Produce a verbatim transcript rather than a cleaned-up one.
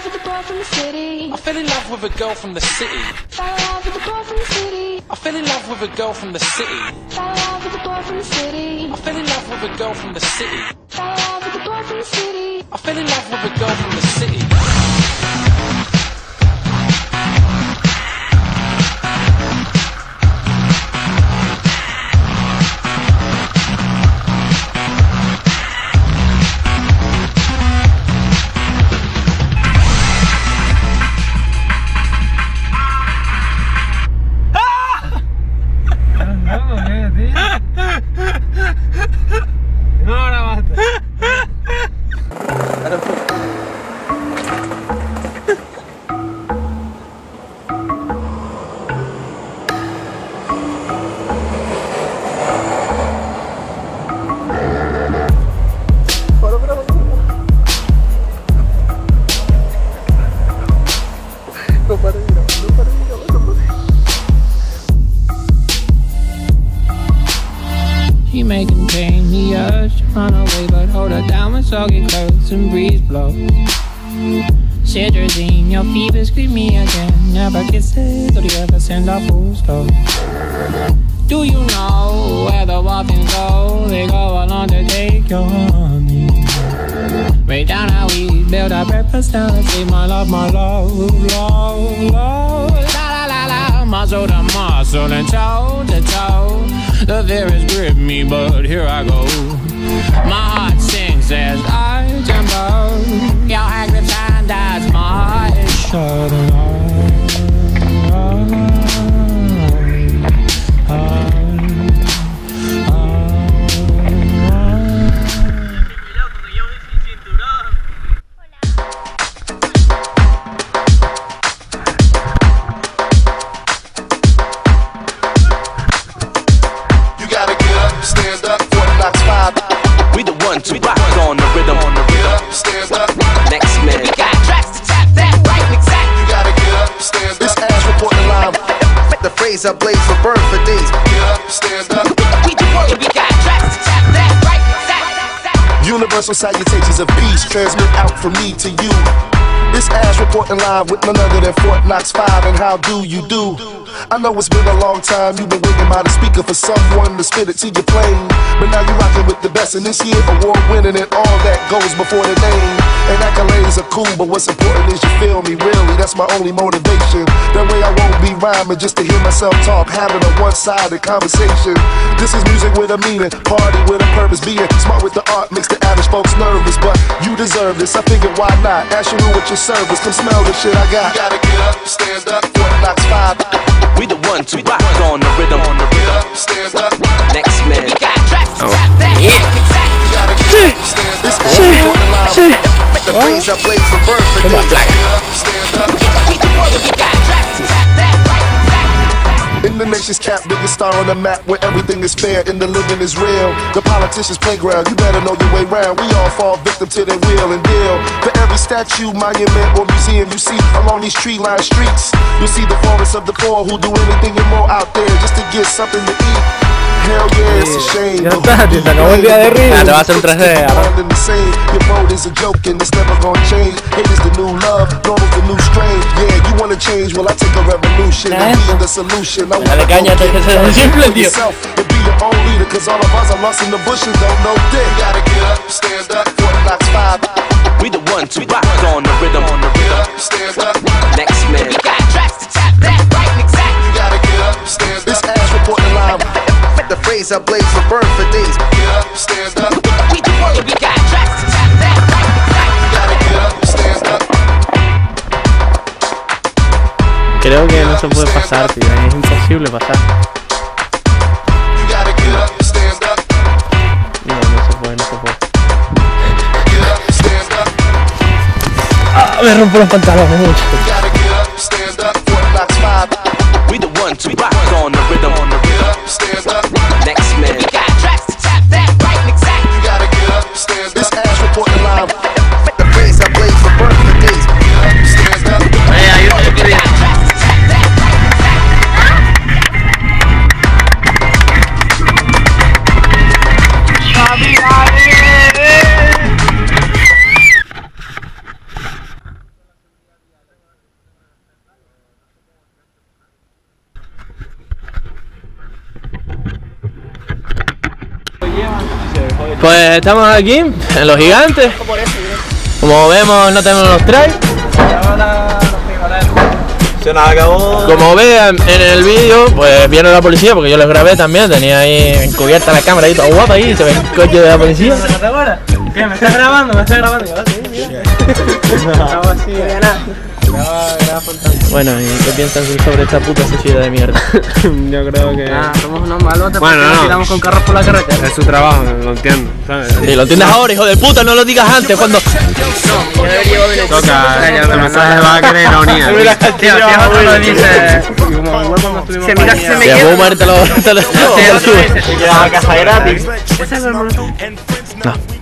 love with a boy from the city. I fell in love with a girl from the city. Fell in love with a boy from the city. I fell in love with a girl from the city. Fell in love with a boy from the city. I fell in love with a girl from the city. Fell in love with a boy from the city. I fell in love with a girl from the city. No, ahora basta. No pare de grabar, no pare de grabar, no pare. She may contain the urge to run away, but hold her down when soggy clothes and breeze blows. Cetirizine, your fever scream me again. Never kisses, or do you ever send a full stop? Do you know where the waffles go? They go along to take your honey. Way down how we build our breakfast down and say my love, my love, love, love. La la la la, muscle to muscle and toe to toe. The fear has gripped me, but here I go. My heart sings as I jump. Your active hand as my heart is shut. Stand up, Fort Knox five. We the ones who rock on the rhythm. On the rhythm. Stand up. Next man. We got tracks to tap that right and exact. You gotta get up, stand up. This ass reporting live. The phrase I blaze for birth for days. Get up, stand up. We the world, we got tracks to tap that right and exact. Universal salutations of peace transmit out from me to you. This ass reporting live with none other than Fort Knox five. And how do you do? I know it's been a long time. You've been waiting by the speaker for someone to spit it to your plane. But now you're rocking with the best, and this year award winning and all that goes before the name. And accolades are cool, but what's important is you feel me. Really, that's my only motivation. That way I won't be rhyming just to hear myself talk, having a one-sided conversation. This is music with a meaning, party with a purpose. Being smart with the art makes the average folks nervous, but you deserve this. I figured why not? Ask you who at your service. Come smell the shit I got. You gotta get up, stand up, Fort Knox five. We the ones who rock on the rhythm. On the Get up, stand up. Next man. We got tracks to tap that right and exact. You gotta get up, stand up. This ass reporting live. The phrase I blaze for birth for days. Get up, stand up. We the world, we got tracks to tap that right and exact. In the nation's cap, biggest star on the map where everything is fair and the living is real. The politician's playground, you better know your way round. We all fall victim to their wheel and deal. For every statue, monument, or museum you see along these tree-lined streets, you'll see the forest of the poor who do anything and more out there just to get something to eat. Hell yeah, it's a shame. Ya está, te acabó el día de risa. Ah, te va a hacer un tres D, ¿verdad? The same. Your mode is a joke and it's never gonna change. Hate is the new love, normal's the new strange. Yeah, you wanna change, well I take a revolution and be the solution. I Dale caña, te que se simple, tío. yourself and be your own leader, cause all of us are lost in the bushes, don't know dick. Gotta get up, stand up, Fort Knox five. We the ones who rock on the rhythm. On the Get rhythm. up, stand up. Next man. We got tracks to tap that right and exact. You gotta get up, stand up. This ass reporting live. The phrase I blaze for birth for days. Get up, stand up. We the world, we got tracks to tap that right and exact. You gotta get up, stand up. Creo que no se puede pasar, tío. Es imposible pasar. You gotta get up, stand up. No, no se puede, no se puede. Get up, stand up. Ah, me rompo los pantalones mucho. You gotta get up, stand up. Fort Knox five. We the ones who rock on the rhythm. On the Get rhythm. up, stand up. Next man. We got tracks to tap that right and exact. You gotta get up, stand up. This ass reporting live. The phrase I blaze for birth for days. Get up, stand up. Ay, ay, yo quería. Tracks to tap that right and exact. Pues estamos aquí, en Los Gigantes. Como vemos, no tenemos los trays. Se nos acabó. Como vean en el vídeo, pues viene la policía, porque yo los grabé también. Tenía ahí encubierta la cámara ahí, todo guapa ahí, se ve el coche de la policía. ¿Qué? ¿Me estás grabando? ¿Me estás grabando? Sí, mira. Estaba así, nada. Bueno, ¿y qué piensan sobre esta puta sociedad de mierda? Yo creo que... Ah, somos unos malos, bueno, nos no. tiramos con carros por la carretera. Es su trabajo, lo entiendo, ¿sabes? Sí, lo entiendes ahora, hijo de puta, no lo digas antes, cuando... Toca, el mensaje va a querer ironía. Tío, tío, otro lo dice... Se mira que se me Y a queda... Boomer te lo... te lo... Tío, otro dice... Se queda la caja gratis. Ese es el hermano. No.